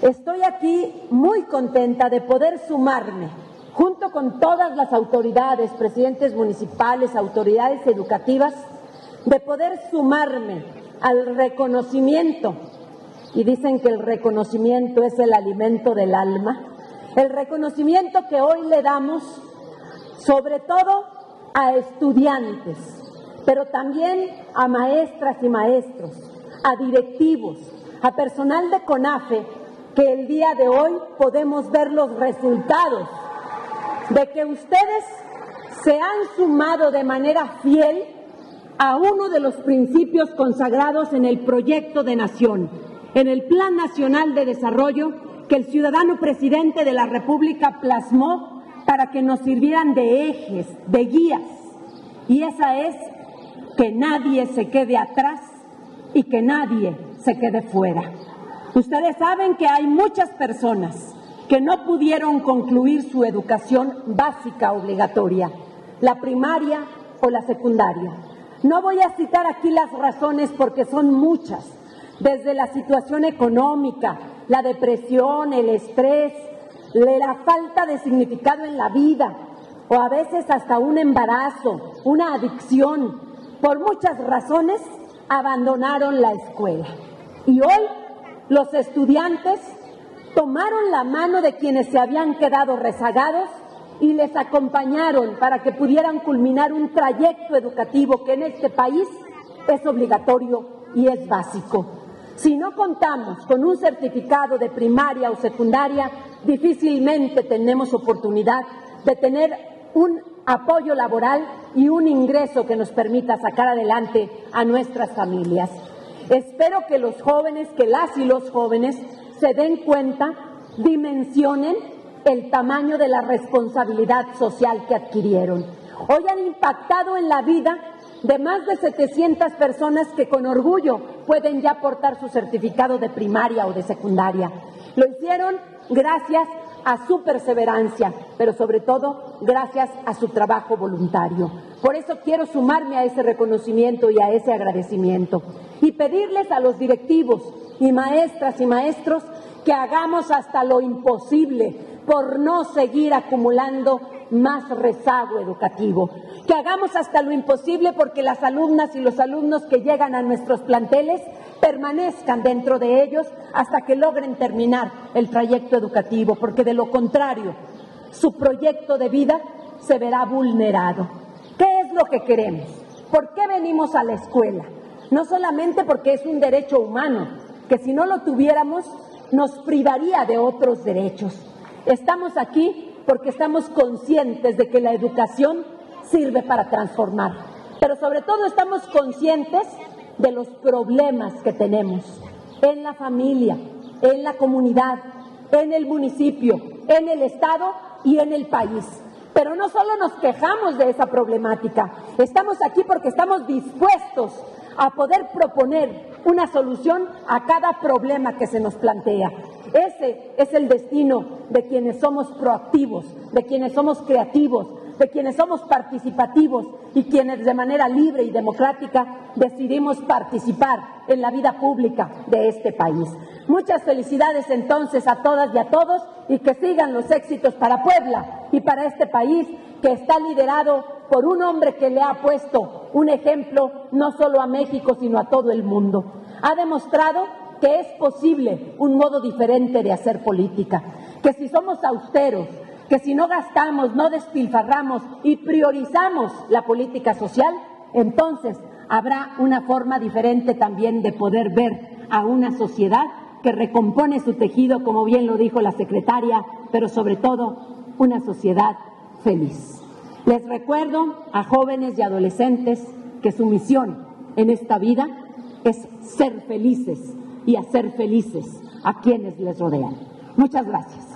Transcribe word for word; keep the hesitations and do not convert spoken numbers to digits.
Estoy aquí muy contenta de poder sumarme, junto con todas las autoridades, presidentes municipales, autoridades educativas, de poder sumarme al reconocimiento, y dicen que el reconocimiento es el alimento del alma, el reconocimiento que hoy le damos sobre todo a estudiantes, pero también a maestras y maestros, a directivos, a personal de CONAFE, que el día de hoy podemos ver los resultados de que ustedes se han sumado de manera fiel a uno de los principios consagrados en el proyecto de nación, en el Plan Nacional de Desarrollo que el ciudadano presidente de la República plasmó para que nos sirvieran de ejes, de guías, y esa es que nadie se quede atrás y que nadie se quede fuera. Ustedes saben que hay muchas personas que no pudieron concluir su educación básica obligatoria, la primaria o la secundaria. No voy a citar aquí las razones porque son muchas, desde la situación económica, la depresión, el estrés, la falta de significado en la vida, o a veces hasta un embarazo, una adicción. Por muchas razones abandonaron la escuela. Y hoy los estudiantes tomaron la mano de quienes se habían quedado rezagados y les acompañaron para que pudieran culminar un trayecto educativo que en este país es obligatorio y es básico. Si no contamos con un certificado de primaria o secundaria, difícilmente tenemos oportunidad de tener un apoyo laboral y un ingreso que nos permita sacar adelante a nuestras familias. Espero que los jóvenes, que las y los jóvenes se den cuenta, dimensionen el tamaño de la responsabilidad social que adquirieron. Hoy han impactado en la vida de más de setecientas personas que con orgullo pueden ya portar su certificado de primaria o de secundaria. Lo hicieron gracias a su perseverancia, pero sobre todo gracias a su trabajo voluntario. Por eso quiero sumarme a ese reconocimiento y a ese agradecimiento y pedirles a los directivos y maestras y maestros que hagamos hasta lo imposible por no seguir acumulando más rezago educativo, que hagamos hasta lo imposible porque las alumnas y los alumnos que llegan a nuestros planteles permanezcan dentro de ellos hasta que logren terminar el trayecto educativo, porque de lo contrario, su proyecto de vida se verá vulnerado. ¿Qué es lo que queremos? ¿Por qué venimos a la escuela? No solamente porque es un derecho humano, que si no lo tuviéramos nos privaría de otros derechos. Estamos aquí porque estamos conscientes de que la educación sirve para transformar, pero sobre todo estamos conscientes de los problemas que tenemos en la familia, en la comunidad, en el municipio, en el estado y en el país. Pero no solo nos quejamos de esa problemática, estamos aquí porque estamos dispuestos a poder proponer una solución a cada problema que se nos plantea. Ese es el destino de quienes somos proactivos, de quienes somos creativos, de quienes somos participativos y quienes de manera libre y democrática decidimos participar en la vida pública de este país. Muchas felicidades entonces a todas y a todos y que sigan los éxitos para Puebla y para este país que está liderado por un hombre que le ha puesto un ejemplo no solo a México sino a todo el mundo. Ha demostrado que es posible un modo diferente de hacer política, que si somos austeros, que si no gastamos, no despilfarramos y priorizamos la política social, entonces habrá una forma diferente también de poder ver a una sociedad que recompone su tejido, como bien lo dijo la secretaria, pero sobre todo una sociedad feliz. Les recuerdo a jóvenes y adolescentes que su misión en esta vida es ser felices y hacer felices a quienes les rodean. Muchas gracias.